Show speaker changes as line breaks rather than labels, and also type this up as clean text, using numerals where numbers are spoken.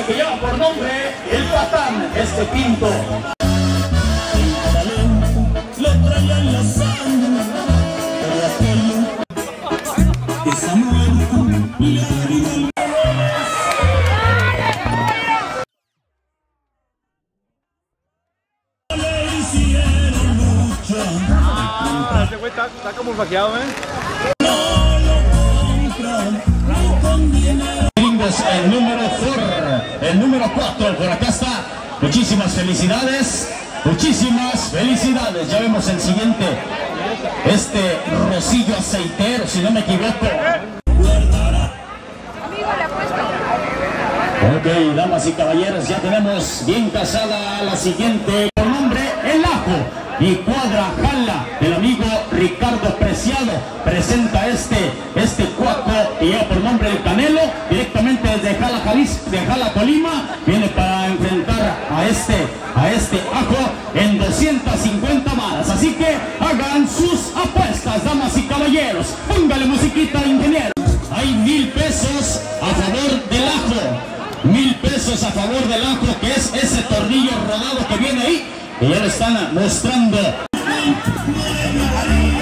que lleva por nombre El Patán, este pinto.
Le traían la sangre, todo aquello que Samuel le ha
Este güey está como faqueado,
El número 4, el número 4, por acá está. Muchísimas felicidades, ya vemos el siguiente, este Rosillo Aceitero, si no me equivoco. Ok, damas y caballeros, ya tenemos bien casada la siguiente, con nombre El Ajo y Cuadra Jala. El amigo Ricardo Preciado presenta este cuaco que lleva por nombre El Canelo, directamente desde Jala, Jalisco, de Jala, Colima. Viene para enfrentar a este Ajo en 250 varas. Así que hagan sus apuestas, damas y caballeros. Póngale musiquita, ingeniero. Hay 1000 pesos a favor del Ajo. 1000 pesos a favor del Ajo, que es ese tornillo rodado que viene ahí, que ya lo están mostrando.